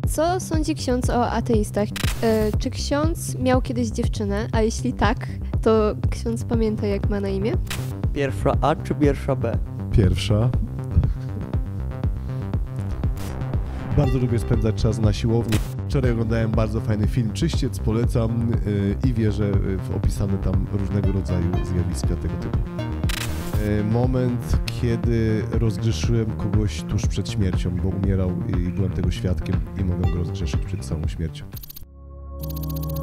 Co sądzi ksiądz o ateistach? Czy ksiądz miał kiedyś dziewczynę? A jeśli tak, to ksiądz pamięta, jak ma na imię? Pierwsza A czy pierwsza B? Pierwsza. Bardzo lubię spędzać czas na siłowni. Wczoraj oglądałem bardzo fajny film Czyściec, polecam i wierzę w opisane tam różnego rodzaju zjawiska tego typu. Moment, kiedy rozgrzeszyłem kogoś tuż przed śmiercią, bo umierał i byłem tego świadkiem i mogłem go rozgrzeszyć przed samą śmiercią.